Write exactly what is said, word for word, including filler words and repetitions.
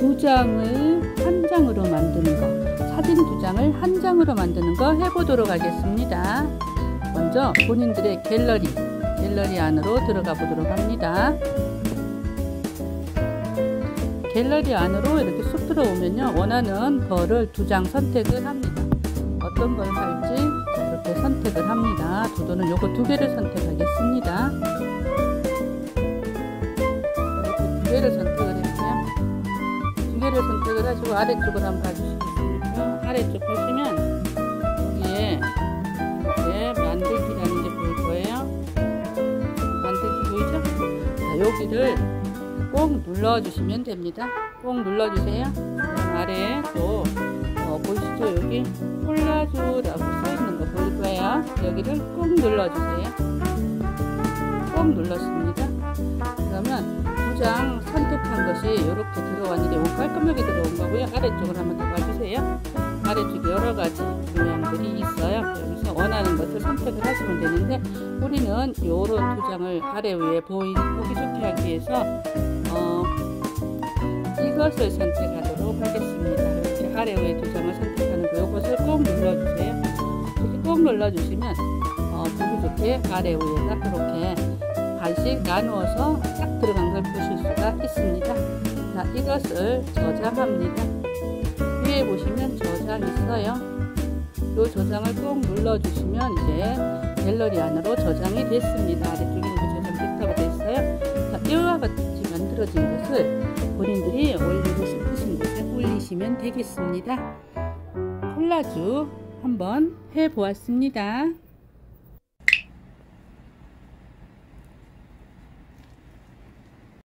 두 장을 한 장으로 만드는 거, 사진 두 장을 한 장으로 만드는 거 해보도록 하겠습니다. 먼저 본인들의 갤러리, 갤러리 안으로 들어가 보도록 합니다. 갤러리 안으로 이렇게 쑥 들어오면요, 원하는 거를 두 장 선택을 합니다. 어떤 걸 살지 이렇게 선택을 합니다. 저도는 요거 두 개를 선택하겠습니다. 이렇게 두 개를 선택을 했고요. 두 개를 선택을 하시고 아래쪽을 한번 봐주시겠습니까? 아래쪽 보시면 여기에 이렇게 만들기라는 게 보일 거예요. 만들기 보이죠? 자, 여기를 꼭 눌러주시면 됩니다. 꼭 눌러주세요. 아래에 또 어, 보이시죠? 여기 콜라주라고 써있는 거 보일 거예요. 여기를 꼭 눌러주세요. 꼭 눌렀습니다. 그러면 두 장 선택한 것이 이렇게 들어왔는데 이거 깔끔하게 들어온 거고요. 아래쪽을 한번 더 봐주세요. 아래쪽에 여러가지 모양들이 있어요. 여기서 원하는 것을 선택을 하시면 되는데 우리는 요런 두 장을 아래 위에 보이, 보기 좋게 하기 위해서 어, 이것을 선택하도록 하겠습니다. 이렇게 아래 위에 두 장을 선택하는 거, 이것을 꼭 눌러주세요. 이렇게 꼭 눌러주시면 어, 보기 좋게 아래 위에가 그렇게 반씩 나누어서 딱 들어간 걸 보실 수가 있습니다. 자, 이것을 저장합니다. 위에 보시면 저장 있어요. 이 저장을 꼭 눌러주시면 이제 갤러리 안으로 저장이 됐습니다. 아래쪽에 저장됐다고 되어 있어요. 자, 이와 같이 만들어진 것을 본인들이 올리고 싶으신 곳에 올리시면 되겠습니다. 콜라주 한번 해보았습니다.